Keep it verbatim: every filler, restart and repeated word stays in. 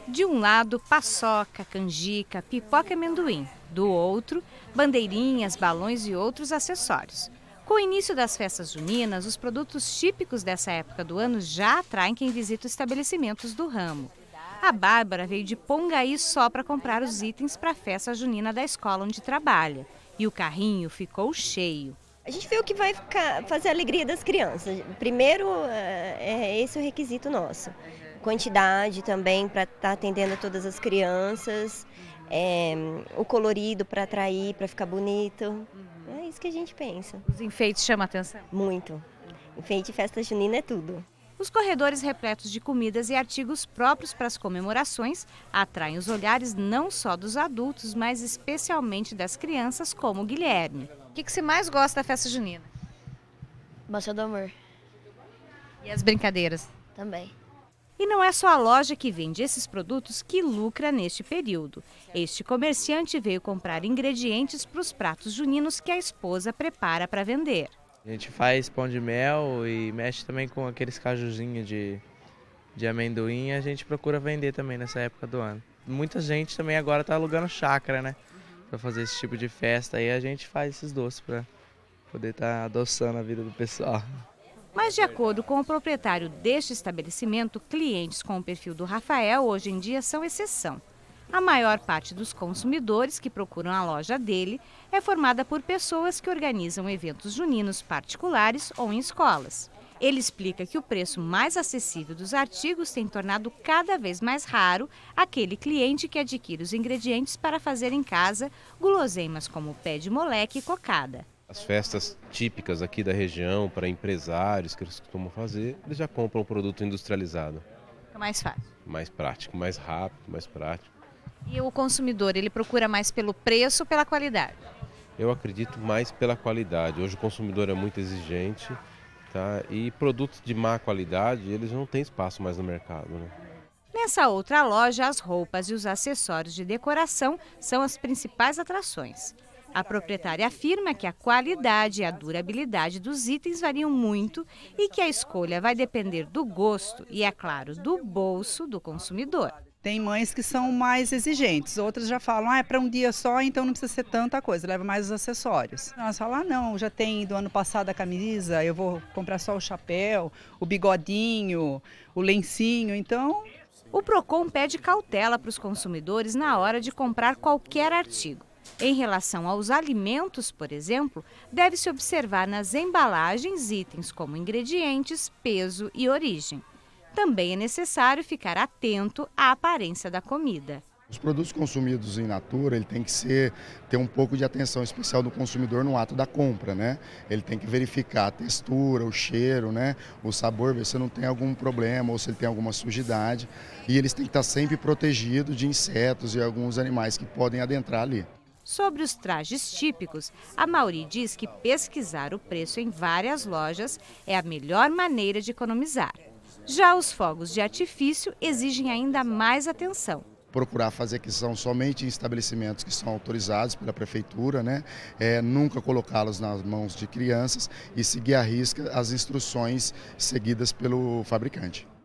De um lado, paçoca, canjica, pipoca e amendoim. Do outro, bandeirinhas, balões e outros acessórios. Com o início das festas juninas, os produtos típicos dessa época do ano já atraem quem visita os estabelecimentos do ramo. A Bárbara veio de Pongaí só para comprar os itens para a festa junina da escola onde trabalha. E o carrinho ficou cheio. A gente vê o que vai ficar, fazer a alegria das crianças. Primeiro, é esse o requisito nosso. Quantidade também para estar atendendo a todas as crianças. É, o colorido para atrair, para ficar bonito. É isso que a gente pensa. Os enfeites chamam a atenção? Muito. Enfeite de festa junina é tudo. Os corredores repletos de comidas e artigos próprios para as comemorações atraem os olhares não só dos adultos, mas especialmente das crianças, como o Guilherme. O que, que você mais gosta da festa junina? Bossa do Amor. E as brincadeiras? Também. E não é só a loja que vende esses produtos que lucra neste período. Este comerciante veio comprar ingredientes para os pratos juninos que a esposa prepara para vender. A gente faz pão de mel e mexe também com aqueles cajuzinhos de, de amendoim. A gente procura vender também nessa época do ano. Muita gente também agora está alugando chácara, né? Para fazer esse tipo de festa. Aí a gente faz esses doces para poder estar tá adoçando a vida do pessoal. Mas de acordo com o proprietário deste estabelecimento, clientes com o perfil do Rafael hoje em dia são exceção. A maior parte dos consumidores que procuram a loja dele é formada por pessoas que organizam eventos juninos particulares ou em escolas. Ele explica que o preço mais acessível dos artigos tem tornado cada vez mais raro aquele cliente que adquire os ingredientes para fazer em casa guloseimas como pé de moleque e cocada. As festas típicas aqui da região, para empresários que eles costumam fazer, eles já compram um produto industrializado. É mais fácil. Mais prático, mais rápido, mais prático. E o consumidor, ele procura mais pelo preço ou pela qualidade? Eu acredito mais pela qualidade. Hoje o consumidor é muito exigente, tá? E produtos de má qualidade, eles não têm espaço mais no mercado, né? Nessa outra loja, as roupas e os acessórios de decoração são as principais atrações. A proprietária afirma que a qualidade e a durabilidade dos itens variam muito e que a escolha vai depender do gosto e, é claro, do bolso do consumidor. Tem mães que são mais exigentes, outras já falam, ah, é para um dia só, então não precisa ser tanta coisa, leva mais os acessórios. Elas falam, ah, não, já tem do ano passado a camisa, eu vou comprar só o chapéu, o bigodinho, o lencinho, então... O Procon pede cautela para os consumidores na hora de comprar qualquer artigo. Em relação aos alimentos, por exemplo, deve-se observar nas embalagens itens como ingredientes, peso e origem. Também é necessário ficar atento à aparência da comida. Os produtos consumidos in natura, ele tem que ser, ter um pouco de atenção especial do consumidor no ato da compra, né? Ele tem que verificar a textura, o cheiro, né? O sabor, ver se não tem algum problema ou se ele tem alguma sujidade. E eles têm que estar sempre protegidos de insetos e alguns animais que podem adentrar ali. Sobre os trajes típicos, a Mauri diz que pesquisar o preço em várias lojas é a melhor maneira de economizar. Já os fogos de artifício exigem ainda mais atenção. Procurar fazer aquisição somente em estabelecimentos que são autorizados pela prefeitura, né? É, nunca colocá-los nas mãos de crianças e seguir à risca as instruções seguidas pelo fabricante.